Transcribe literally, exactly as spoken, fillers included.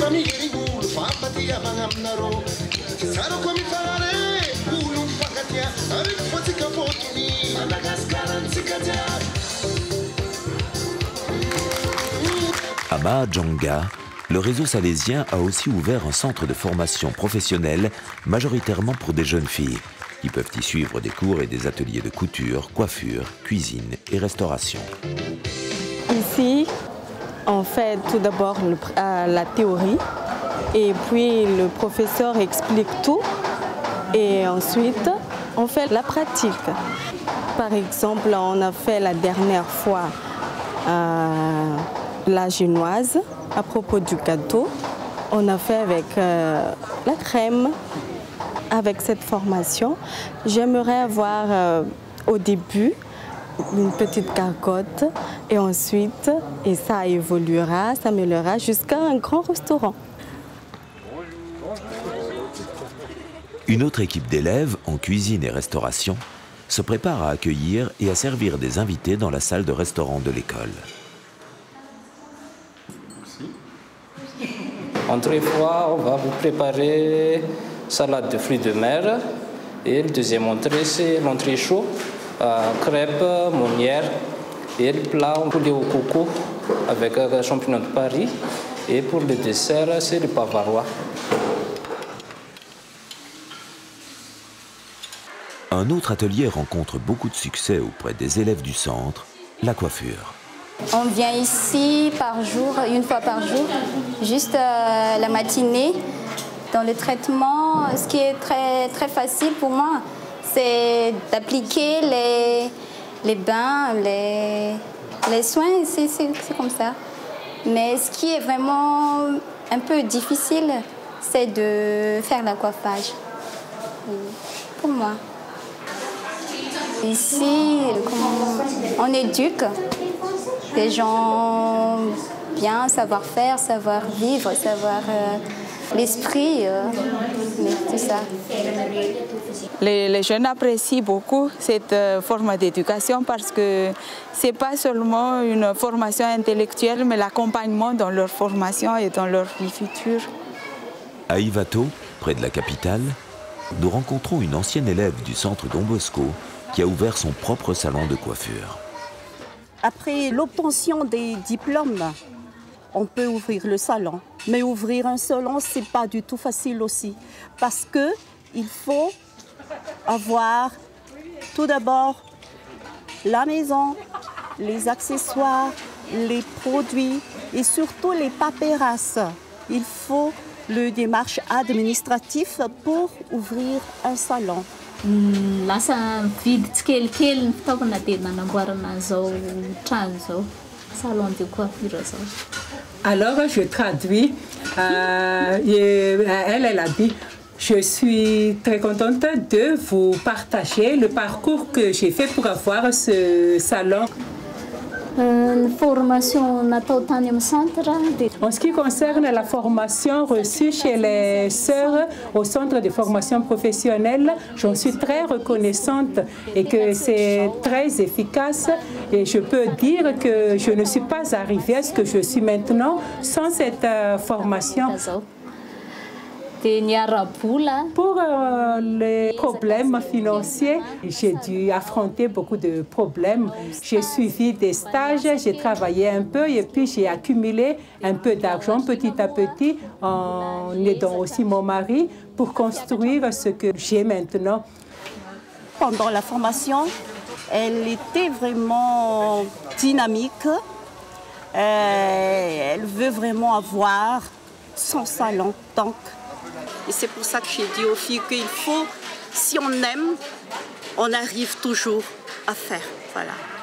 À Mahajanga, le réseau salésien a aussi ouvert un centre de formation professionnelle, majoritairement pour des jeunes filles, qui peuvent y suivre des cours et des ateliers de couture, coiffure, cuisine et restauration. Ici, on fait tout d'abord la théorie et puis le professeur explique tout et ensuite on fait la pratique. Par exemple, on a fait la dernière fois euh, la génoise à propos du gâteau. On a fait avec euh, la crème. Avec cette formation, j'aimerais avoir euh, au début une petite gargote et ensuite, et ça évoluera, ça s'améliorera jusqu'à un grand restaurant. Une autre équipe d'élèves en cuisine et restauration se prépare à accueillir et à servir des invités dans la salle de restaurant de l'école. Entrée froid, on va vous préparer salade de fruits de mer. Et le deuxième entrée, c'est l'entrée chaud, euh, crêpes, monnières. Et le plat, poulet au coco avec euh, champignons de Paris. Et pour le dessert, c'est le bavarois. Un autre atelier rencontre beaucoup de succès auprès des élèves du centre, la coiffure. On vient ici par jour, une fois par jour, juste euh, la matinée. Dans le traitement, ce qui est très, très facile pour moi, c'est d'appliquer les, les bains, les, les soins, c'est comme ça. Mais ce qui est vraiment un peu difficile, c'est de faire le coiffage, pour moi. Ici, on éduque des gens bien, savoir faire, savoir vivre, savoir... Euh, l'esprit, euh, tout ça. Les, les jeunes apprécient beaucoup cette euh, forme d'éducation parce que ce n'est pas seulement une formation intellectuelle, mais l'accompagnement dans leur formation et dans leur vie future. À Ivato, près de la capitale, nous rencontrons une ancienne élève du centre Don Bosco qui a ouvert son propre salon de coiffure. Après l'obtention des diplômes, on peut ouvrir le salon. Mais ouvrir un salon, ce n'est pas du tout facile aussi. Parce qu'il faut avoir tout d'abord la maison, les accessoires, les produits et surtout les paperasses. Il faut le démarche administratif pour ouvrir un salon. Salon de coiffure. Alors je traduis, euh, et elle, elle a dit, je suis très contente de vous partager le parcours que j'ai fait pour avoir ce salon. En ce qui concerne la formation reçue chez les sœurs au centre de formation professionnelle, j'en suis très reconnaissante et que c'est très efficace. Et je peux dire que je ne suis pas arrivée à ce que je suis maintenant sans cette euh, formation. Pour euh, les problèmes financiers, j'ai dû affronter beaucoup de problèmes. J'ai suivi des stages, j'ai travaillé un peu et puis j'ai accumulé un peu d'argent petit à petit en aidant aussi mon mari pour construire ce que j'ai maintenant. Pendant la formation, elle était vraiment dynamique. Euh, elle veut vraiment avoir son salon. Donc, et c'est pour ça que j'ai dit aux filles qu'il faut, si on aime, on arrive toujours à faire. Voilà.